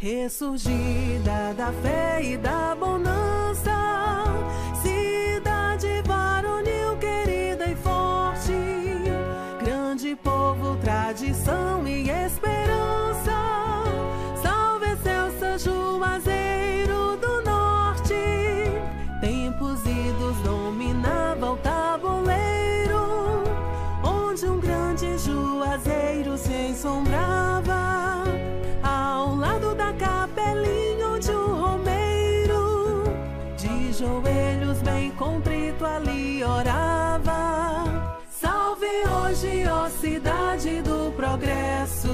ressurgida da fé e da bonança, cidade varonil querida e forte, grande povo, tradição e esperança. Salve Excelsa Juazeiro do Norte, tempos idos dominava o tabuleiro, onde um grande Juazeiro se ensombrava, ao lado da capelinha onde o romeiro, de joelhos bem contrito, ali orava. Salve hoje, ó cidade do progresso,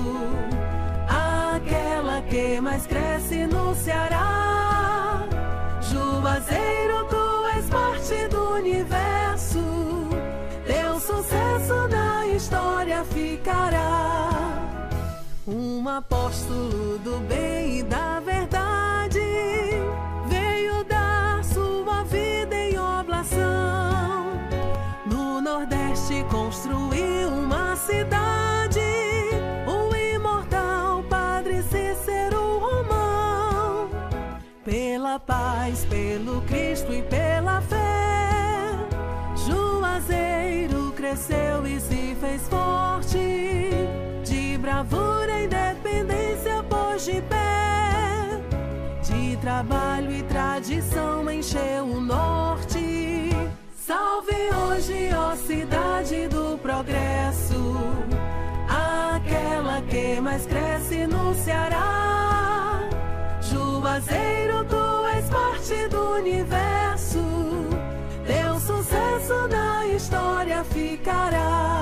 aquela que mais cresce no Ceará. Juazeiro, tu és parte do universo, teu sucesso na história ficará. Um apóstolo do bem e da verdade veio dar sua vida em oblação. No Nordeste construiu uma cidade, o imortal Padre Cícero Romão. Pela paz, pelo Cristo e pela fé, Juazeiro cresceu e se fez forte. De bravura e independência pôs de pé, de trabalho e tradição encheu o norte. Salve hoje, ó cidade do progresso, aquela que mais cresce no Ceará. Juazeiro, tu és parte do universo, teu sucesso na história ficará.